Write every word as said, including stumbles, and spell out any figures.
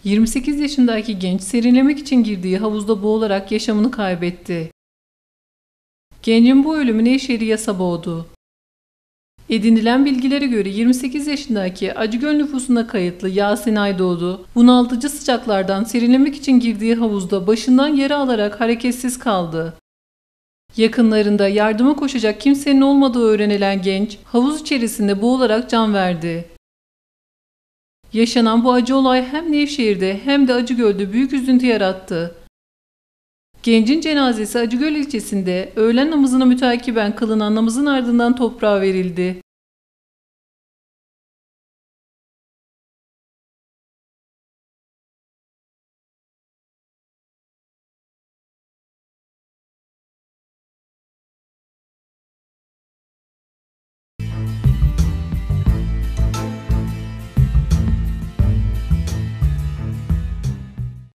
yirmi sekiz yaşındaki genç serinlemek için girdiği havuzda boğularak yaşamını kaybetti. Gencin bu ölümü Nevşehir yasa boğdu. Edinilen bilgilere göre yirmi sekiz yaşındaki Acıgöl nüfusuna kayıtlı Yasin Aydoğdu, bunaltıcı sıcaklardan serinlemek için girdiği havuzda başından yara alarak hareketsiz kaldı. Yakınlarında yardıma koşacak kimsenin olmadığı öğrenilen genç, havuz içerisinde boğularak can verdi. Yaşanan bu acı olay hem Nevşehir'de hem de Acıgöl'de büyük üzüntü yarattı. Gencin cenazesi Acıgöl ilçesinde öğlen namazına müteakiben kılınan namazın ardından toprağa verildi.